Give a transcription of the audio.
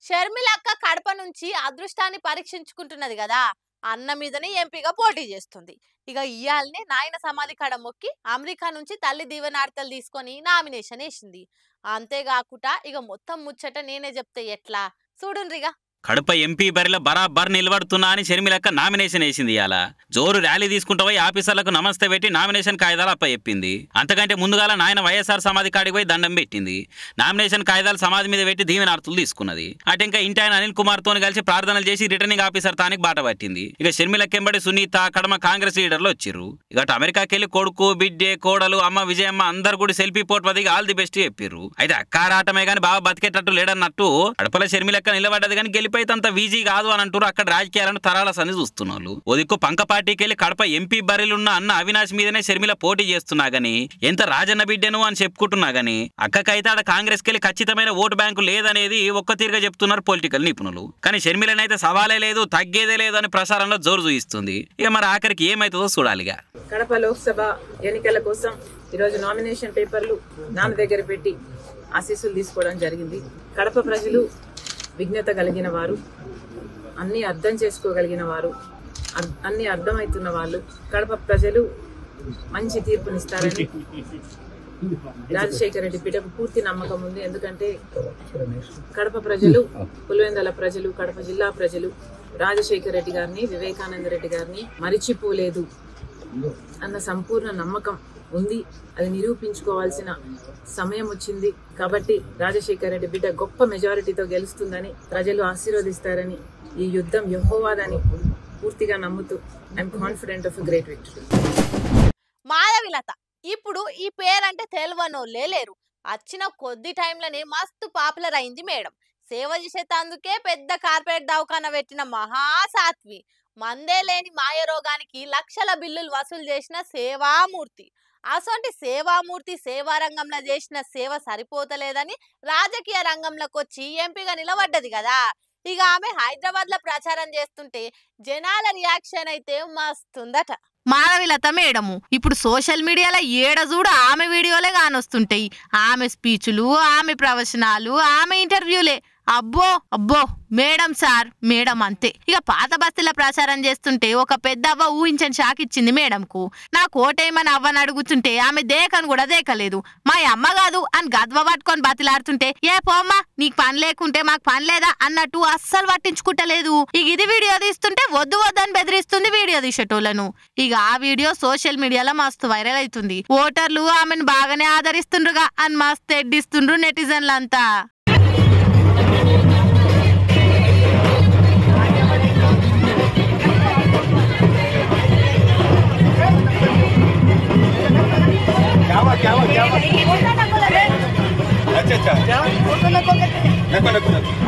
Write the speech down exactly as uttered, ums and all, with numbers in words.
షర్మిలక్క కడప నుంచి అదృష్టాన్ని పరీక్షించుకుంటున్నది కదా, అన్న మీదనే ఎంపీగా పోటీ చేస్తుంది. ఇక ఇయాల్నే నాయన సమాధి కాడ మొక్కి అమెరికా నుంచి తల్లి దీవెనార్తలు తీసుకొని నామినేషన్ వేసింది. అంతేగాకుండా ఇక మొత్తం ముచ్చట నేనే చెప్తే ఎట్లా చూడుండ్రిగా. కడప ఎంపీ బరిలో బరాబర్ నిలబడుతున్నా అని షర్మిలక్క నామినేషన్ వేసింది. ఇవాళ జోరు ర్యాలీ తీసుకుంటూ పోయి ఆఫీసర్లకు నమస్తే పెట్టి నామినేషన్ కాగితాలు అప్పచెప్పింది. అంతకంటే ముందుగాల నాయన వైఎస్ఆర్ సమాధి కాడికి పోయి దండం పెట్టింది. నామినేషన్ కాగితాలు సమాధి మీద పెట్టి దీవెనార్తులు తీసుకున్నది. అటు ఇంకా ఇంటి ఆయన అనిల్ కుమార్ తోని కలిసి ప్రార్థనలు చేసి రిటర్నింగ్ ఆఫీసర్ తానికి బాట పట్టింది. ఇక షర్మిలక్క ఎంబడి సునీత కడమ కాంగ్రెస్ లీడర్లు వచ్చిర్రు. ఇక అమెరికాకి వెళ్ళి కొడుకు బిడ్డే కోడలు అమ్మ విజయమ్మ అందరు కూడా సెల్ఫీ పోట్ పదికి ఆల్ ది బెస్ట్ చెప్పిర్రు. అయితే అక్కారాటమే గానీ బాగా బతికేటట్టు లేడన్నట్టు కడపల షర్మిలక్క నిలబడ్డది కానీ గెలిపి అంత వీజీ కాదు అని అంటారు. అక్కడ రాజకీయాలను తరాల సన్ని చూస్తున్నారు. ఓ దిక్కు పంక పార్టీకి వెళ్ళి కడప ఎంపీ బరిలున్న అన్న అవినాష్ మీదనే షర్మిల పోటీ చేస్తున్నా గానీ ఎంత రాజన్న బిడ్డను అని చెప్పుకుంటున్నా గానీ అక్కకైతే ఆడ కాంగ్రెస్ కెళ్ళి ఖచ్చితమైన ఓటు బ్యాంకు లేదనేది ఒక్క తీరుగా చెప్తున్నారు పొలిటికల్ నిపుణులు. కానీ షర్మిలనైతే సవాలే లేదు తగ్గేదే లేదు అని ప్రసారంలో జోరు చూయిస్తుంది. ఇక మరి ఆఖరికి ఏమైతుందో చూడాలిగా. కడప లోక్సభ ఎన్నికల కోసం ఈరోజు నామినేషన్ పేపర్లు నాన్న దగ్గర పెట్టి ఆశీస్సులు తీసుకోవడం జరిగింది. కడప ప్రజలు విజ్ఞత కలిగిన వారు, అన్ని అర్థం చేసుకోగలిగిన వారు, అన్ని అర్థమవుతున్న వాళ్ళు. కడప ప్రజలు మంచి తీర్పునిస్తారని రాజశేఖర రెడ్డి బిడ్డకు పూర్తి నమ్మకం ఉంది. ఎందుకంటే కడప ప్రజలు, పులివెందుల ప్రజలు, కడప జిల్లా ప్రజలు రాజశేఖర రెడ్డి గారిని, వివేకానంద రెడ్డి గారిని మరిచిపోలేదు అన్న సంపూర్ణ నమ్మకం ఉంది. అది నిరూపించుకోవాల్సిన సమయం వచ్చింది. కాబట్టి రాజశేఖర రెడ్డి బిడ్డ గొప్ప మెజారిటీతో గెలుస్తుందని, ప్రజలు ఆశీర్వదిస్తారని, ఈ యుద్ధం యెహోవాదని పూర్తిగా నమ్ముతూ I'm confident of great victory. Madhavilatha ఇప్పుడు ఈ పేరంటే తెలియనోళ్ళే లేరు. వచ్చిన కొద్ది టైంలోనే మస్తు పాపులర్ అయింది మేడం. సేవ చేసేందుకే పెద్ద కార్పొరేట్ దవాఖాన పెట్టిన మహాసాత్వి, మందే లేని మాయ రోగానికి లక్షల బిల్లులు వసూలు చేసిన సేవామూర్తి. అసొంటి సేవామూర్తి సేవా రంగంలో చేసిన సేవ సరిపోతలేదని రాజకీయ రంగంలోకి వచ్చి ఎంపీగా నిలబడ్డది కదా. ఇక ఆమె హైదరాబాద్ లో ప్రచారం చేస్తుంటే జనాల రియాక్షన్ అయితే మస్తుందట. మాధవిలత మేడము ఇప్పుడు సోషల్ మీడియాలో ఏడ చూడ ఆమె వీడియోలే కానొస్తుంటాయి. ఆమె స్పీచ్లు, ఆమె ప్రవచనాలు, ఆమె ఇంటర్వ్యూలే. అబ్బో అబ్బో మేడం సార్ మేడం అంతే. ఇక పాత బస్తీల ప్రచారం చేస్తుంటే ఒక పెద్ద అవ్వ ఊహించని షాక్ ఇచ్చింది మేడంకు. నా కోటేమని అవ్వని అడుగుతుంటే ఆమె దేకను కూడా దేకలేదు. మా అమ్మ కాదు అని గద్వ పట్టుకొని బతిలాడుతుంటే ఏ పోమ్మా నీకు పని లేకుంటే మాకు పని లేదా అన్నట్టు అస్సలు పట్టించుకుంటలేదు. ఇక ఇది వీడియో తీస్తుంటే వద్దు వద్దని బెదిరిస్తుంది వీడియో తీసేటోళ్లను. ఇక ఆ వీడియో సోషల్ మీడియాలో మస్తు వైరల్ అవుతుంది. ఓటర్లు ఆమెను బాగానే ఆదరిస్తుండ్రుగా అని మస్తు ఎడ్డిస్తుండ్రు నెటిజన్లంతా. अच्छा अच्छा